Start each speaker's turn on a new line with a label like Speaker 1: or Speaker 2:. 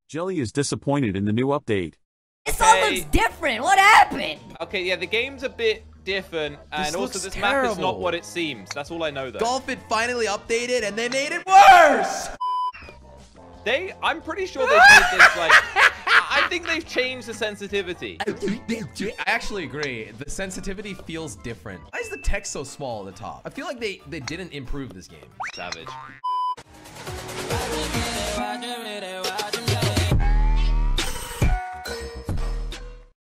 Speaker 1: Jelly is disappointed in the new update.
Speaker 2: This all looks different. What happened?
Speaker 3: Okay, yeah, the game's a bit different, and also this map is not what it seems. That's all I know, though.
Speaker 4: Golf it finally updated, and they made it worse.
Speaker 3: I'm pretty sure they made this like. I think they've changed the sensitivity.
Speaker 4: I actually agree. The sensitivity feels different. Why is the text so small at the top? I feel like they didn't improve this game.
Speaker 3: Savage.